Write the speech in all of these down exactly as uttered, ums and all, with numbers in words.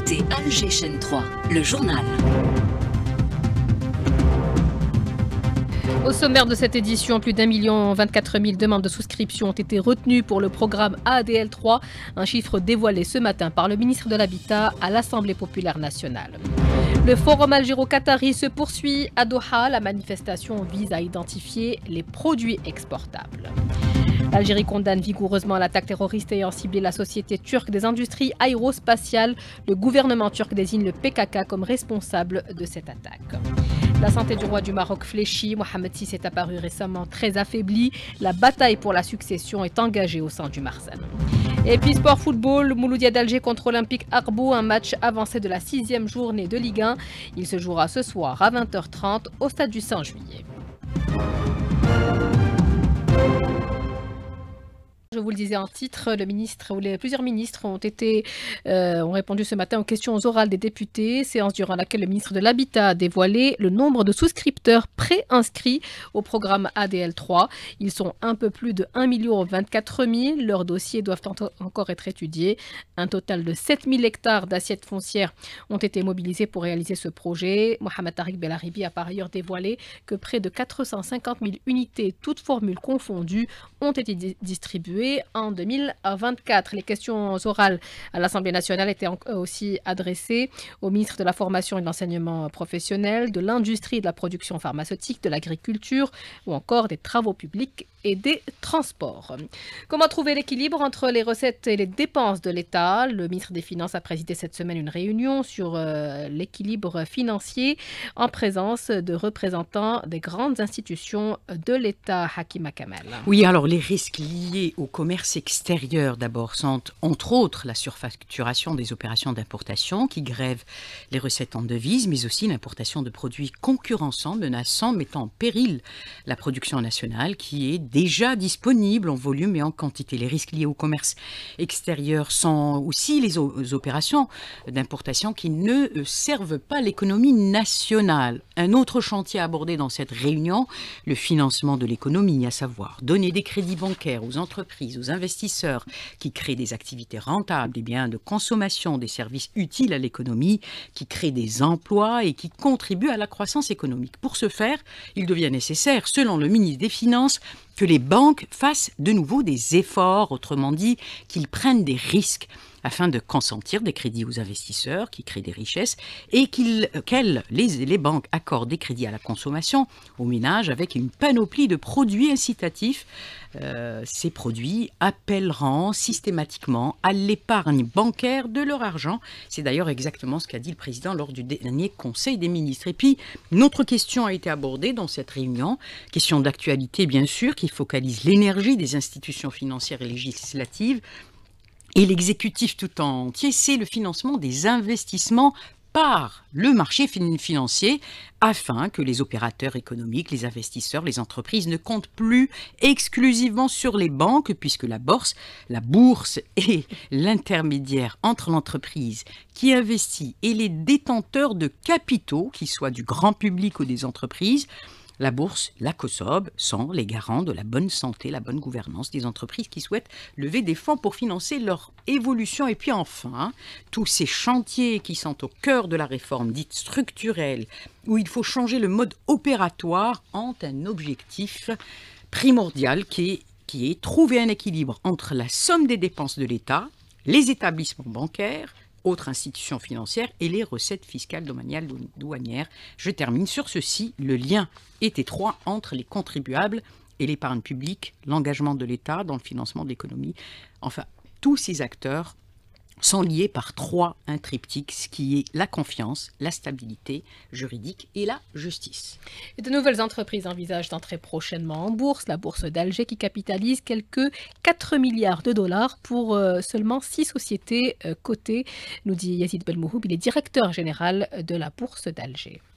écoutez Alger Chaîne trois, le journal. Au sommaire de cette édition, plus d'un million vingt-quatre mille demandes de souscription ont été retenues pour le programme A D L trois, un chiffre dévoilé ce matin par le ministre de l'Habitat à l'Assemblée populaire nationale. Le forum algéro-qatari se poursuit à Doha. La manifestation vise à identifier les produits exportables. L'Algérie condamne vigoureusement l'attaque terroriste ayant ciblé la société turque des industries aérospatiales. Le gouvernement turc désigne le P K K comme responsable de cette attaque. La santé du roi du Maroc fléchit. Mohamed six est apparu récemment très affaibli. La bataille pour la succession est engagée au sein du Marsan. Et puis sport football, Mouloudia d'Alger contre Olympique Arbou, un match avancé de la sixième journée de Ligue un. Il se jouera ce soir à vingt heures trente au stade du Saint-Juillet. Je vous le disais en titre, le ministre ou les, plusieurs ministres ont, été, euh, ont répondu ce matin aux questions orales des députés, séance durant laquelle le ministre de l'Habitat a dévoilé le nombre de souscripteurs pré-inscrits au programme A D L trois. Ils sont un peu plus de un million vingt-quatre mille. Leurs dossiers doivent encore être étudiés. Un total de sept mille hectares d'assiettes foncières ont été mobilisés pour réaliser ce projet. Mohamed Tariq Belaribi a par ailleurs dévoilé que près de quatre cent cinquante mille unités, toutes formules confondues, ont été distribuées en deux mille vingt-quatre. Les questions orales à l'Assemblée nationale étaient aussi adressées au ministre de la Formation et de l'Enseignement professionnel, de l'Industrie et de la Production pharmaceutique, de l'Agriculture ou encore des Travaux publics et des Transports. Comment trouver l'équilibre entre les recettes et les dépenses de l'État? Le ministre des Finances a présidé cette semaine une réunion sur euh, l'équilibre financier en présence de représentants des grandes institutions de l'État. Hakima Kamel. Oui, alors les risques liés au commerce extérieur d'abord sont entre autres la surfacturation des opérations d'importation qui grèvent les recettes en devises, mais aussi l'importation de produits concurrençants, menaçants, mettant en péril la production nationale qui est déjà disponible en volume et en quantité. Les risques liés au commerce extérieur sont aussi les opérations d'importation qui ne servent pas l'économie nationale. Un autre chantier abordé dans cette réunion, le financement de l'économie, à savoir donner des crédits bancaires aux entreprises, aux investisseurs qui créent des activités rentables, des biens de consommation, des services utiles à l'économie, qui créent des emplois et qui contribuent à la croissance économique. Pour ce faire, il devient nécessaire, selon le ministre des Finances, que les banques fassent de nouveau des efforts, autrement dit, qu'ils prennent des risques afin de consentir des crédits aux investisseurs qui créent des richesses et qu'ils, qu'elles, les, les banques accordent des crédits à la consommation, aux ménages, avec une panoplie de produits incitatifs. Euh, ces produits appelleront systématiquement à l'épargne bancaire de leur argent. C'est d'ailleurs exactement ce qu'a dit le président lors du dernier Conseil des ministres. Et puis, une autre question a été abordée dans cette réunion, question d'actualité bien sûr, qui focalise l'énergie des institutions financières et législatives et l'exécutif tout entier, c'est le financement des investissements par le marché financier afin que les opérateurs économiques, les investisseurs, les entreprises ne comptent plus exclusivement sur les banques puisque la bourse, la bourse est l'intermédiaire entre l'entreprise qui investit et les détenteurs de capitaux, qu'ils soient du grand public ou des entreprises. La bourse, la COSOB sont les garants de la bonne santé, la bonne gouvernance des entreprises qui souhaitent lever des fonds pour financer leur évolution. Et puis enfin, tous ces chantiers qui sont au cœur de la réforme dite structurelle, où il faut changer le mode opératoire, ont un objectif primordial qui est, qui est trouver un équilibre entre la somme des dépenses de l'État, les établissements bancaires, autres institutions financières et les recettes fiscales, domaniales, douanières. Je termine sur ceci. Le lien est étroit entre les contribuables et l'épargne publique, l'engagement de l'État dans le financement de l'économie. Enfin, tous ces acteurs sont liés par trois, un triptyque, ce qui est la confiance, la stabilité juridique et la justice. Et de nouvelles entreprises envisagent d'entrer prochainement en bourse. La bourse d'Alger qui capitalise quelques quatre milliards de dollars pour euh, seulement six sociétés euh, cotées, nous dit Yazid Belmouhoub, il est directeur général de la bourse d'Alger.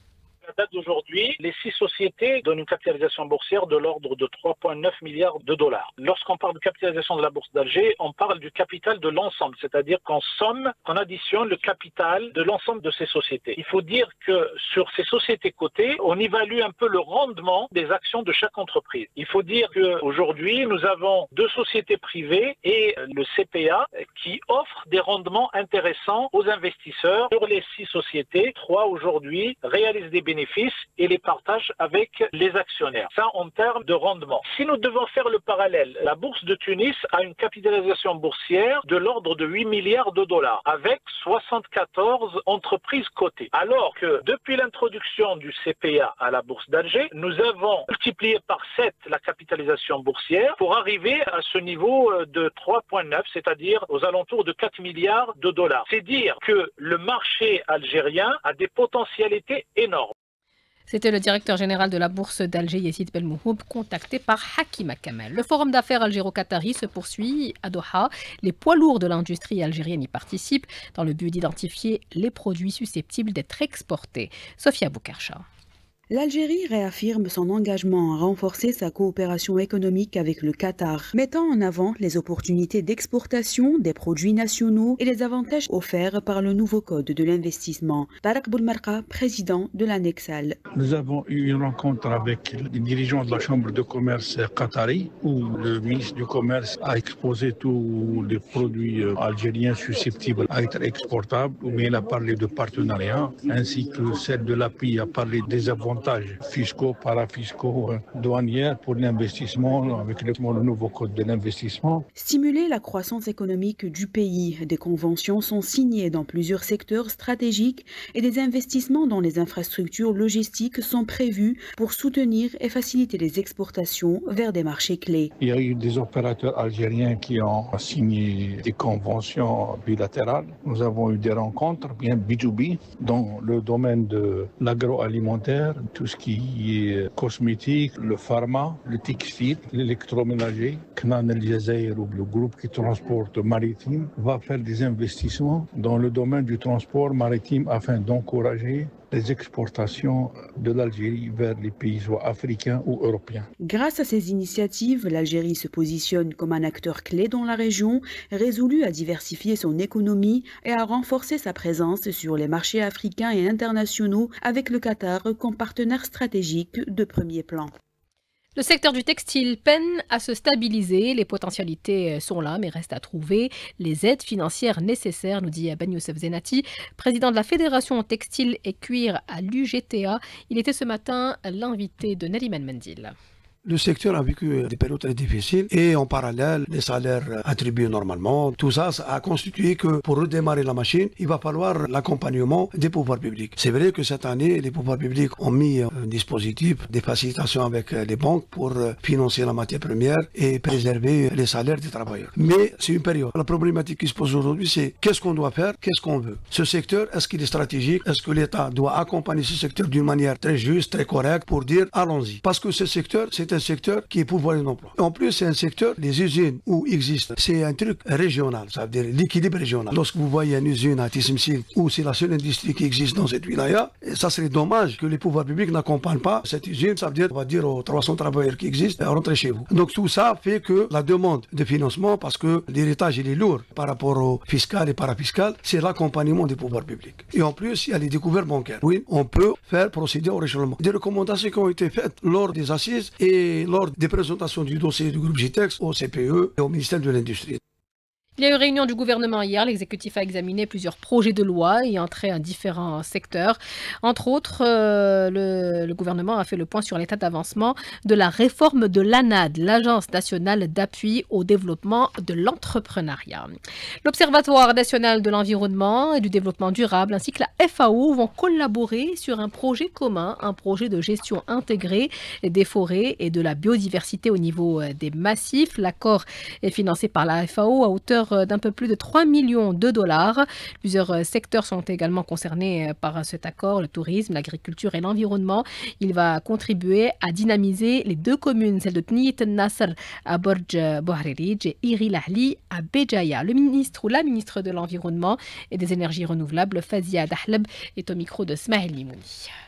À date d'aujourd'hui, les six sociétés donnent une capitalisation boursière de l'ordre de trois virgule neuf milliards de dollars. Lorsqu'on parle de capitalisation de la bourse d'Alger, on parle du capital de l'ensemble, c'est-à-dire qu'en somme, on additionne le capital de l'ensemble de ces sociétés. Il faut dire que sur ces sociétés cotées, on évalue un peu le rendement des actions de chaque entreprise. Il faut dire qu'aujourd'hui, nous avons deux sociétés privées et le C P A qui offrent des rendements intéressants aux investisseurs. Sur les six sociétés, trois aujourd'hui réalisent des bénéfices et les partagent avec les actionnaires. Ça en termes de rendement. Si nous devons faire le parallèle, la bourse de Tunis a une capitalisation boursière de l'ordre de huit milliards de dollars avec soixante-quatorze entreprises cotées. Alors que depuis l'introduction du C P A à la bourse d'Alger, nous avons multiplié par sept la capitalisation boursière pour arriver à ce niveau de trois virgule neuf, c'est-à-dire aux alentours de quatre milliards de dollars. C'est dire que le marché algérien a des potentialités énormes. C'était le directeur général de la bourse d'Alger, Yacine Belmohoub, contacté par Hakima Kamel. Le forum d'affaires algéro-qatari se poursuit à Doha. Les poids lourds de l'industrie algérienne y participent dans le but d'identifier les produits susceptibles d'être exportés. Sophia Boukarcha. L'Algérie réaffirme son engagement à renforcer sa coopération économique avec le Qatar, mettant en avant les opportunités d'exportation des produits nationaux et les avantages offerts par le nouveau code de l'investissement. Tarak Boulmarqa, président de l'Annexal. Nous avons eu une rencontre avec les dirigeants de la Chambre de commerce qatari où le ministre du Commerce a exposé tous les produits algériens susceptibles d'être exportables, où il a parlé de partenariat, ainsi que celle de l'A P I a parlé des avantages fiscaux, parafiscaux, douanières pour l'investissement avec le, le nouveau code de l'investissement. Stimuler la croissance économique du pays, des conventions sont signées dans plusieurs secteurs stratégiques et des investissements dans les infrastructures logistiques sont prévus pour soutenir et faciliter les exportations vers des marchés clés. Il y a eu des opérateurs algériens qui ont signé des conventions bilatérales. Nous avons eu des rencontres bien B deux B dans le domaine de l'agroalimentaire, tout ce qui est cosmétique, le pharma, le textile, l'électroménager. Knan El Jazair, ou le groupe qui transporte maritime, va faire des investissements dans le domaine du transport maritime afin d'encourager les exportations de l'Algérie vers les pays soit africains ou européens. Grâce à ces initiatives, l'Algérie se positionne comme un acteur clé dans la région, résolu à diversifier son économie et à renforcer sa présence sur les marchés africains et internationaux avec le Qatar comme partenaire stratégique de premier plan. Le secteur du textile peine à se stabiliser. Les potentialités sont là, mais reste à trouver les aides financières nécessaires, nous dit Ben Youssef Zenati, président de la Fédération textile et cuir à l'U G T A. Il était ce matin l'invité de Nariman Mendil. Le secteur a vécu des périodes très difficiles et en parallèle, les salaires attribués normalement. Tout ça, ça a constitué que pour redémarrer la machine, il va falloir l'accompagnement des pouvoirs publics. C'est vrai que cette année, les pouvoirs publics ont mis un dispositif de facilitation avec les banques pour financer la matière première et préserver les salaires des travailleurs. Mais c'est une période. La problématique qui se pose aujourd'hui, c'est qu'est-ce qu'on doit faire, qu'est-ce qu'on veut. Ce secteur, est-ce qu'il est stratégique? Est-ce que l'État doit accompagner ce secteur d'une manière très juste, très correcte pour dire allons-y? Parce que ce secteur, c'est un secteur qui est pourvoyeur d'emploi. En plus, c'est un secteur, les usines où existent, c'est un truc régional, ça veut dire l'équilibre régional. Lorsque vous voyez une usine à Tissimsil où c'est la seule industrie qui existe dans cette wilaya, ça serait dommage que les pouvoirs publics n'accompagnent pas cette usine. Ça veut dire, on va dire aux trois cents travailleurs qui existent, rentrez chez vous. Donc tout ça fait que la demande de financement, parce que l'héritage il est lourd par rapport au fiscal et parafiscal, c'est l'accompagnement des pouvoirs publics. Et en plus, il y a les découvertes bancaires. Oui, on peut faire procéder au réchelonnement. Des recommandations qui ont été faites lors des assises et lors des présentations du dossier du groupe Gitex au C P E et au ministère de l'Industrie. Il y a eu réunion du gouvernement hier. L'exécutif a examiné plusieurs projets de loi ayant trait à différents secteurs. Entre autres, euh, le, le gouvernement a fait le point sur l'état d'avancement de la réforme de l'ANAD, l'Agence nationale d'appui au développement de l'entrepreneuriat. L'Observatoire national de l'environnement et du développement durable ainsi que la F A O vont collaborer sur un projet commun, un projet de gestion intégrée des forêts et de la biodiversité au niveau des massifs. L'accord est financé par la F A O à hauteur d'un peu plus de trois millions de dollars. Plusieurs secteurs sont également concernés par cet accord, le tourisme, l'agriculture et l'environnement. Il va contribuer à dynamiser les deux communes, celle de Tniyat Nasr à Borj Bouharirij et Iri Lahli à Béjaïa. Le ministre ou la ministre de l'Environnement et des Énergies renouvelables, Fazia Dahleb, est au micro de Smaïl Limouni.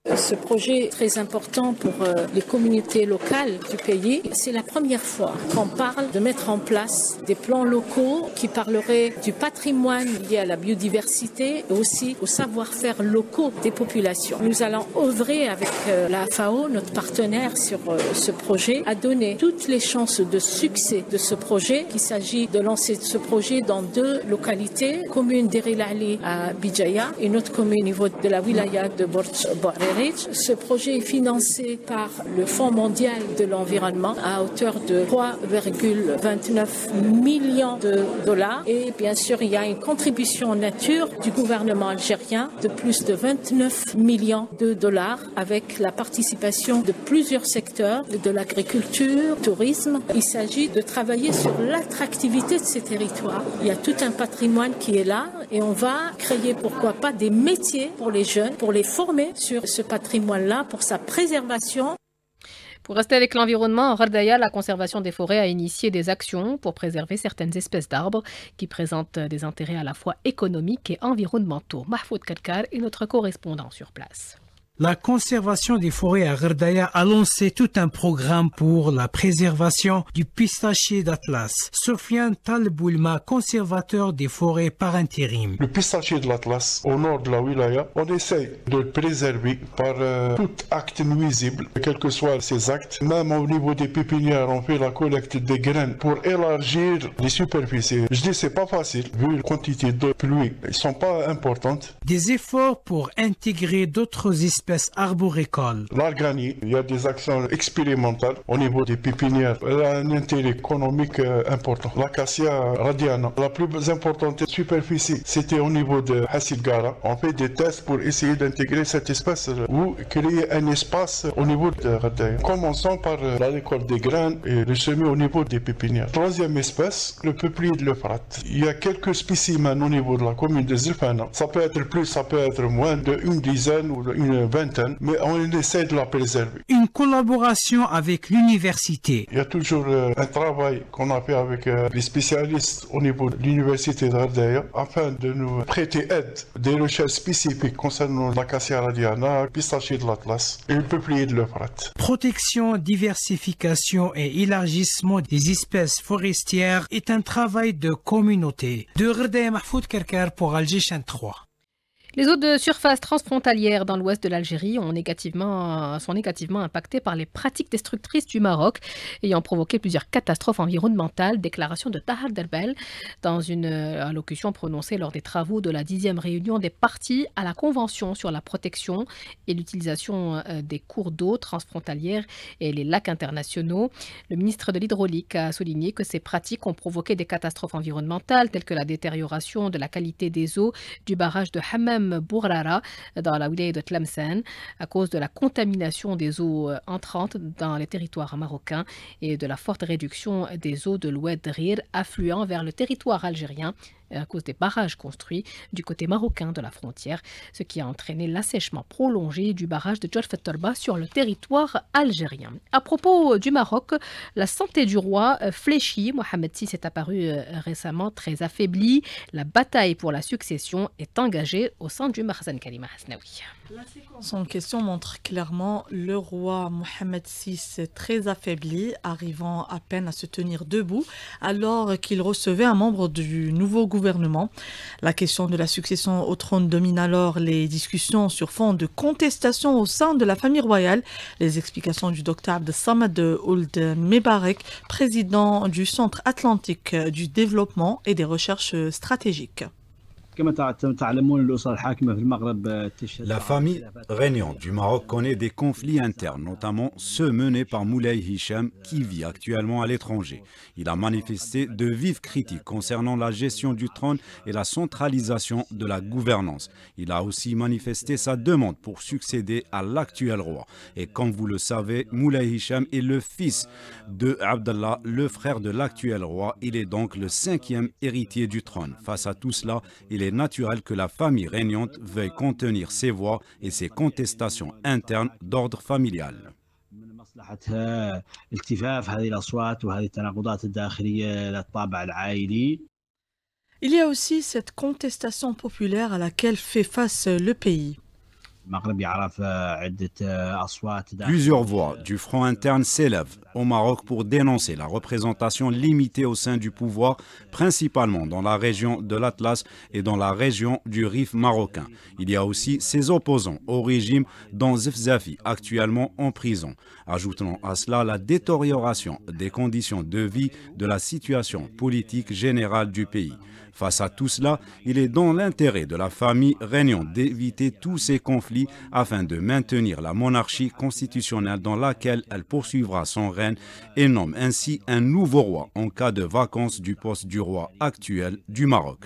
Ce projet est très important pour les communautés locales du pays. C'est la première fois qu'on parle de mettre en place des plans locaux qui parleraient du patrimoine lié à la biodiversité et aussi au savoir-faire locaux des populations. Nous allons œuvrer avec la F A O, notre partenaire sur ce projet, à donner toutes les chances de succès de ce projet. Il s'agit de lancer ce projet dans deux localités, commune d'Er El Ali à Bijaya et une autre commune au niveau de la wilaya de Borj Bouariri. Ce projet est financé par le Fonds mondial de l'environnement à hauteur de trois virgule vingt-neuf millions de dollars. Et bien sûr, il y a une contribution en nature du gouvernement algérien de plus de vingt-neuf millions de dollars avec la participation de plusieurs secteurs, de l'agriculture, du tourisme. Il s'agit de travailler sur l'attractivité de ces territoires. Il y a tout un patrimoine qui est là et on va créer, pourquoi pas, des métiers pour les jeunes, pour les former sur ce patrimoine-là, pour sa préservation. Pour rester avec l'environnement, en Gherdaya, la conservation des forêts a initié des actions pour préserver certaines espèces d'arbres qui présentent des intérêts à la fois économiques et environnementaux. Mahfoud Karkar est notre correspondant sur place. La conservation des forêts à Gherdaya a lancé tout un programme pour la préservation du pistachier d'Atlas. Sofiane Talboulma, conservateur des forêts par intérim. Le pistachier de l'Atlas, au nord de la wilaya, on essaye de le préserver par euh, tout acte nuisible, quels que soient ces actes. Même au niveau des pépinières, on fait la collecte des graines pour élargir les superficies. Je dis c'est pas facile, vu la quantité de pluie, elles sont pas importantes. Des efforts pour intégrer d'autres espèces arboricoles. L'arganie, il y a des actions expérimentales au niveau des pépinières. Elle a un intérêt économique euh, important. L'acacia radiana, la plus importante superficie, c'était au niveau de Hassil Gara. On fait des tests pour essayer d'intégrer cette espèce euh, ou créer un espace au niveau de Gherdaya. Commençons par euh, la récolte des graines et le semis au niveau des pépinières. Troisième espèce, le peuplier de l'Euphrate. Il y a quelques spécimens au niveau de la commune de Zilfana. Ça peut être plus, ça peut être moins, de une dizaine ou une vingtaine, mais on essaie de la préserver. Une collaboration avec l'université. Il y a toujours euh, un travail qu'on a fait avec euh, les spécialistes au niveau de l'université de Gherdaya afin de nous prêter aide des recherches spécifiques concernant l'acacia radiana, le pistachier de l'Atlas et le peuplier de l'Euphrate. Protection, diversification et élargissement des espèces forestières est un travail de communauté. De Gherdaya, Mahfoud Karkar pour Alger Chaîne trois. Les eaux de surface transfrontalières dans l'ouest de l'Algérie ont négativement, sont négativement impactées par les pratiques destructrices du Maroc, ayant provoqué plusieurs catastrophes environnementales. Déclaration de Tahar Derbel dans une allocution prononcée lors des travaux de la dixième réunion des parties à la Convention sur la protection et l'utilisation des cours d'eau transfrontalières et les lacs internationaux. Le ministre de l'Hydraulique a souligné que ces pratiques ont provoqué des catastrophes environnementales telles que la détérioration de la qualité des eaux du barrage de Hammam Bourara dans la wilaya de Tlemcen à cause de la contamination des eaux entrantes dans les territoires marocains et de la forte réduction des eaux de l'Oued Rir affluant vers le territoire algérien à cause des barrages construits du côté marocain de la frontière, ce qui a entraîné l'assèchement prolongé du barrage de Djorf Torba sur le territoire algérien. À propos du Maroc, la santé du roi fléchit. Mohamed six est apparu récemment très affaibli. La bataille pour la succession est engagée au sein du Makhzen Karima Hasnaoui. La séquence en question montre clairement le roi Mohamed six très affaibli, arrivant à peine à se tenir debout alors qu'il recevait un membre du nouveau gouvernement. La question de la succession au trône domine alors les discussions sur fond de contestation au sein de la famille royale. Les explications du docteur Abdessamad Ould Mebarek, président du Centre atlantique du développement et des recherches stratégiques. La famille régnante du Maroc connaît des conflits internes, notamment ceux menés par Moulay Hicham, qui vit actuellement à l'étranger. Il a manifesté de vives critiques concernant la gestion du trône et la centralisation de la gouvernance. Il a aussi manifesté sa demande pour succéder à l'actuel roi. Et comme vous le savez, Moulay Hicham est le fils de Abdallah, le frère de l'actuel roi. Il est donc le cinquième héritier du trône. Face à tout cela, il Il est naturel que la famille régnante veuille contenir ses voix et ses contestations internes d'ordre familial. Il y a aussi cette contestation populaire à laquelle fait face le pays. Plusieurs voix du front interne s'élèvent au Maroc pour dénoncer la représentation limitée au sein du pouvoir, principalement dans la région de l'Atlas et dans la région du Rif marocain. Il y a aussi ses opposants au régime, dont Zefzafi, actuellement en prison. Ajoutons à cela la détérioration des conditions de vie de la situation politique générale du pays. Face à tout cela, il est dans l'intérêt de la famille régnante d'éviter tous ces conflits afin de maintenir la monarchie constitutionnelle dans laquelle elle poursuivra son règne et nomme ainsi un nouveau roi en cas de vacance du poste du roi actuel du Maroc.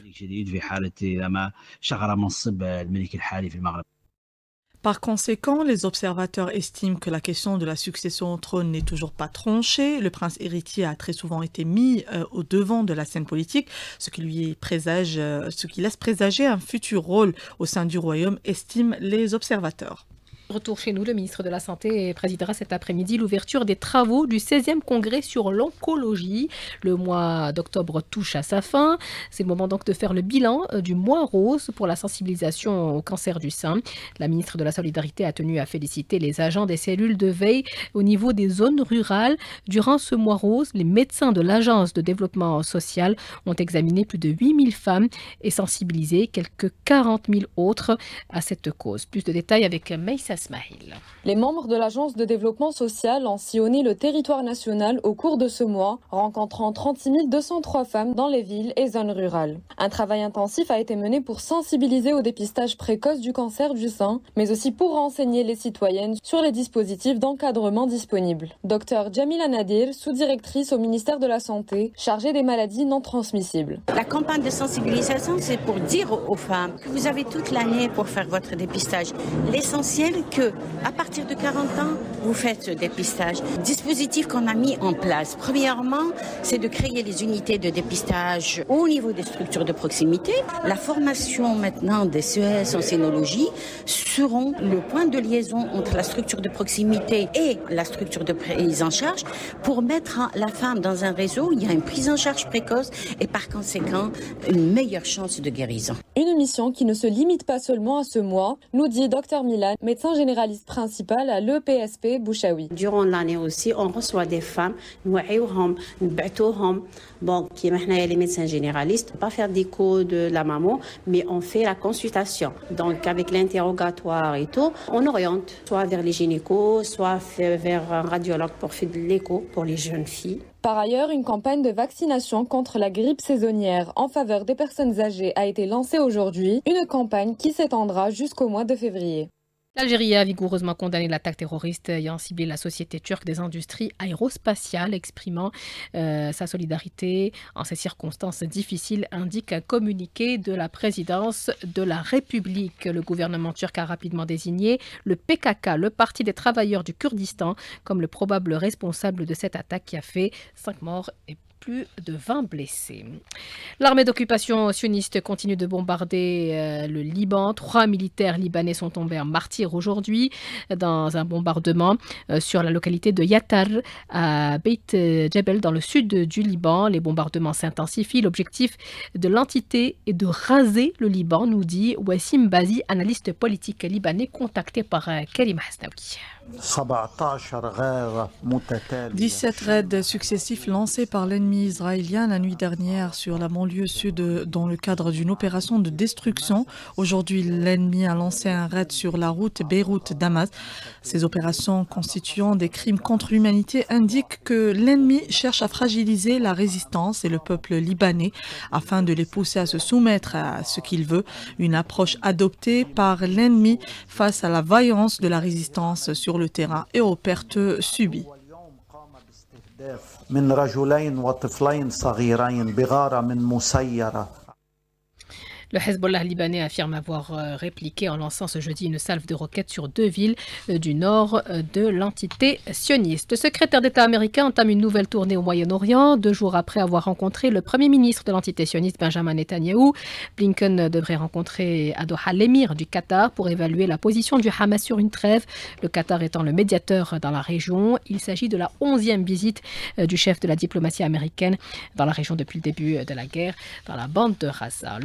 Par conséquent, les observateurs estiment que la question de la succession au trône n'est toujours pas tranchée. Le prince héritier a très souvent été mis euh, au devant de la scène politique, ce qui lui présage, euh, ce qui laisse présager un futur rôle au sein du royaume, estiment les observateurs. Retour chez nous, le ministre de la Santé présidera cet après-midi l'ouverture des travaux du seizième congrès sur l'oncologie. Le mois d'octobre touche à sa fin. C'est le moment donc de faire le bilan du mois rose pour la sensibilisation au cancer du sein. La ministre de la Solidarité a tenu à féliciter les agents des cellules de veille au niveau des zones rurales. Durant ce mois rose, les médecins de l'Agence de développement social ont examiné plus de huit mille femmes et sensibilisé quelques quarante mille autres à cette cause. Plus de détails avec Meïssa Smahil. Les membres de l'Agence de développement social ont sillonné le territoire national au cours de ce mois, rencontrant trente-six mille deux cent trois femmes dans les villes et zones rurales. Un travail intensif a été mené pour sensibiliser au dépistage précoce du cancer du sein, mais aussi pour renseigner les citoyennes sur les dispositifs d'encadrement disponibles. Docteur Jamila Nadir, sous-directrice au ministère de la Santé, chargée des maladies non transmissibles. La campagne de sensibilisation, c'est pour dire aux femmes que vous avez toute l'année pour faire votre dépistage. L'essentiel, que à partir de quarante ans, vous faites ce dépistage. Dispositif qu'on a mis en place. Premièrement, c'est de créer les unités de dépistage au niveau des structures de proximité. La formation maintenant des C E S en sénologie seront le point de liaison entre la structure de proximité et la structure de prise en charge pour mettre la femme dans un réseau où il y a une prise en charge précoce et par conséquent une meilleure chance de guérison. Une mission qui ne se limite pas seulement à ce mois, nous dit Docteur Milan, médecin généraliste principal à l'E P S P Bouchaoui. Durant l'année aussi, on reçoit des femmes, bon, qui maintenant les médecins généralistes, pas faire d'écho de la maman, mais on fait la consultation. Donc avec l'interrogatoire et tout, on oriente soit vers les gynécos, soit vers un radiologue pour faire de l'écho pour les jeunes filles. Par ailleurs, une campagne de vaccination contre la grippe saisonnière en faveur des personnes âgées a été lancée aujourd'hui, une campagne qui s'étendra jusqu'au mois de février. L'Algérie a vigoureusement condamné l'attaque terroriste ayant ciblé la société turque des industries aérospatiales, exprimant euh, sa solidarité en ces circonstances difficiles, indique un communiqué de la présidence de la République. Le gouvernement turc a rapidement désigné le P K K, le Parti des travailleurs du Kurdistan, comme le probable responsable de cette attaque qui a fait cinq morts et plus de vingt blessés. L'armée d'occupation sioniste continue de bombarder euh, le Liban. Trois militaires libanais sont tombés en martyrs aujourd'hui dans un bombardement euh, sur la localité de Yatar à Beit Jebel dans le sud du Liban. Les bombardements s'intensifient. L'objectif de l'entité est de raser le Liban, nous dit Wassim Bazi, analyste politique libanais contacté par euh, Karim Hasnaoui. dix-sept raids successifs lancés par l'ennemi israélien la nuit dernière sur la banlieue sud dans le cadre d'une opération de destruction. Aujourd'hui, l'ennemi a lancé un raid sur la route Beyrouth-Damas. Ces opérations constituant des crimes contre l'humanité indiquent que l'ennemi cherche à fragiliser la résistance et le peuple libanais afin de les pousser à se soumettre à ce qu'il veut. Une approche adoptée par l'ennemi face à la vaillance de la résistance sur le terrain et aux pertes subies. من رجلين وطفلين صغيرين بغارة من مسيرة. Le Hezbollah libanais affirme avoir répliqué en lançant ce jeudi une salve de roquettes sur deux villes du nord de l'entité sioniste. Le secrétaire d'État américain entame une nouvelle tournée au Moyen-Orient, deux jours après avoir rencontré le premier ministre de l'entité sioniste Benjamin Netanyahou. Blinken devrait rencontrer à Doha l'émir du Qatar pour évaluer la position du Hamas sur une trêve, le Qatar étant le médiateur dans la région. Il s'agit de la onzième visite du chef de la diplomatie américaine dans la région depuis le début de la guerre dans la bande de Gaza. Le Moyen-Orient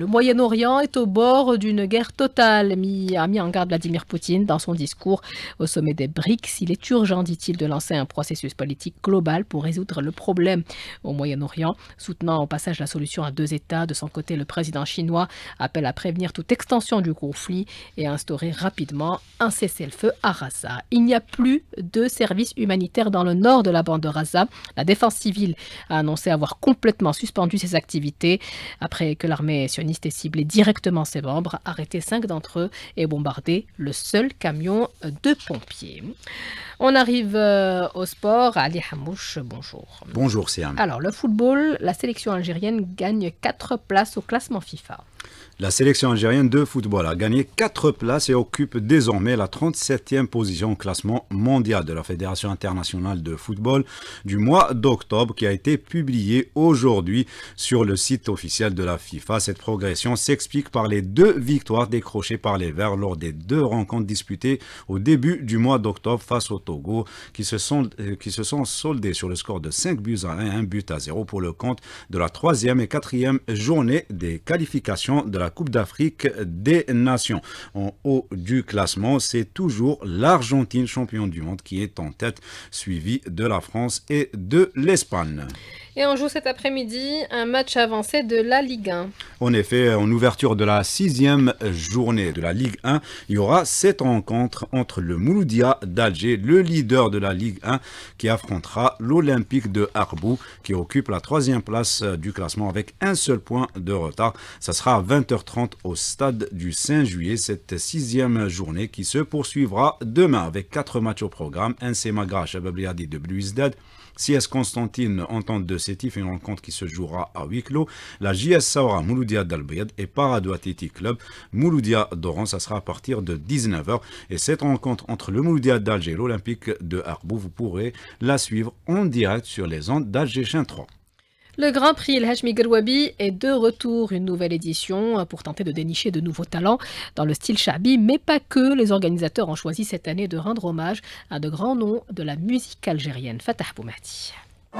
Moyen-Orient est au bord d'une guerre totale, mis, a mis en garde Vladimir Poutine dans son discours au sommet des BRICS. Il est urgent, dit-il, de lancer un processus politique global pour résoudre le problème au Moyen-Orient, soutenant au passage la solution à deux États. De son côté, le président chinois appelle à prévenir toute extension du conflit et à instaurer rapidement un cessez-le-feu à Raza. Il n'y a plus de service humanitaire dans le nord de la bande de Raza. La défense civile a annoncé avoir complètement suspendu ses activités après que l'armée sioniste ait ciblé directement ses membres, arrêté cinq d'entre eux et bombardé le seul camion de pompiers. On arrive euh, au sport. Ali Hamouche, bonjour. Bonjour Siam. Alors, le football, la sélection algérienne gagne quatre places au classement FIFA. La sélection algérienne de football a gagné quatre places et occupe désormais la trente-septième position au classement mondial de la Fédération internationale de football du mois d'octobre qui a été publié aujourd'hui sur le site officiel de la FIFA. Cette progression s'explique par les deux victoires décrochées par les Verts lors des deux rencontres disputées au début du mois d'octobre face au Togo qui se sont, qui se sont soldées sur le score de cinq buts à un, un but à zéro pour le compte de la troisième et quatrième journée des qualifications de la Coupe d'Afrique des Nations. En haut du classement, c'est toujours l'Argentine, championne du monde, qui est en tête, suivie de la France et de l'Espagne. Et on joue cet après-midi un match avancé de la Ligue un. En effet, en ouverture de la sixième journée de la Ligue un, il y aura sept rencontres entre le Mouloudia d'Alger, le leader de la Ligue un, qui affrontera l'Olympique de Harbou, qui occupe la troisième place du classement avec un seul point de retard. Ça sera à vingt heures trente au stade du cinq juillet, cette sixième journée qui se poursuivra demain avec quatre matchs au programme. N C Magra, Chabab Liadi de Bluisdad, C S Constantine, Entente de Sétif, une rencontre qui se jouera à huis clos. La J S Saoura, Mouloudia d'Albayad et Parado Athletic Club, Mouloudia d'Oran, ça sera à partir de dix-neuf heures. Et cette rencontre entre le Mouloudia d'Alger et l'Olympique de Harbou, vous pourrez la suivre en direct sur les ondes d'Alger Chaîne trois. Le Grand Prix El Hachmi Garouabi est de retour, une nouvelle édition pour tenter de dénicher de nouveaux talents dans le style Chabi, mais pas que. Les organisateurs ont choisi cette année de rendre hommage à de grands noms de la musique algérienne. Fatah Boumahdi.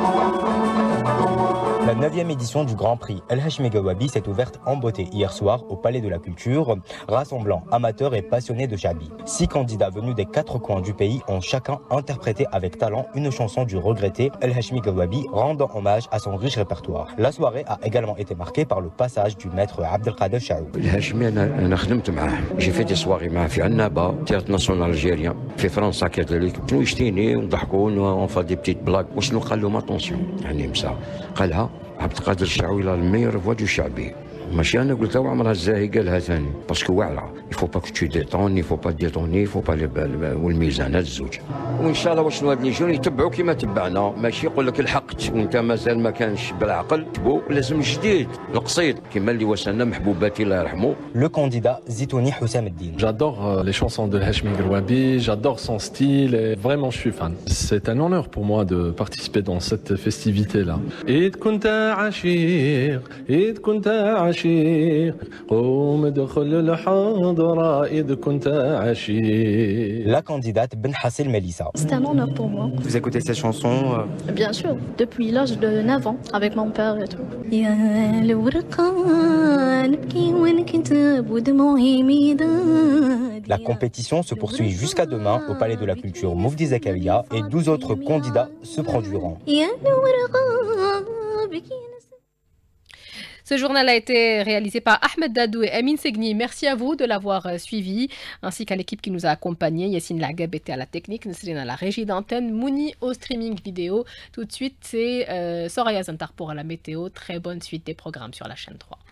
La neuvième édition du Grand Prix El Hachmi Garouabi s'est ouverte en beauté hier soir au Palais de la Culture, rassemblant amateurs et passionnés de Chabi. Six candidats venus des quatre coins du pays ont chacun interprété avec talent une chanson du regretté El Hachmi Garouabi, rendant hommage à son riche répertoire. La soirée a également été marquée par le passage du maître Abdelkader Chaou. El Hachmi, أنا خدمت معاه. J'ai fait des soirées معاه في عنابة, théâtre national algérien, في فرنسا كذلك. كانوا يشتيني ونضحكوا ونفا دي بتيت بلاك. وشنو قال له attention يعني مسا قالها عبد القادر الشعوي لا الميور فوا دو شعبي ماشي انا قلتها وعمرها الزاهي قالها ثاني باسكو واعره يفو با كو تو ديتون يفو با ديتوني يفو با والميزان هاد الزوج وان شاء الله واش نواد يجون يتبعوا كيما تبعنا ماشي يقول لك الحقت وانت مازال ما كانش بالعقل تبو لازم جديد القصيد كيما اللي وصلنا محبوباتي الله يرحمه. Le candidat Zitouni Houssam Eddine. J'adore euh, les chansons de Hachmi Garouabi, j'adore son style et vraiment je suis fan. C'est un honneur pour moi de participer dans cette festivité là. إذ كنت عشيق إذ كنت عشيق قوم ادخل الحاضرة إذ كنت عشيق. La candidate Ben Hassel Melissa. C'est un honneur pour moi. Vous écoutez ces chansons euh... Bien sûr, depuis l'âge de neuf ans, avec mon père et tout. La compétition se poursuit jusqu'à demain au Palais de la Culture Moufdi Zakaria et douze autres candidats se produiront. Ce journal a été réalisé par Ahmed Dadou et Amin Segni. Merci à vous de l'avoir suivi, ainsi qu'à l'équipe qui nous a accompagnés. Yassine Lagab était à la technique, Nesrine à la régie d'antenne, Mouni au streaming vidéo. Tout de suite, c'est euh, Soraya Zantar pour la météo. Très bonne suite des programmes sur la chaîne trois.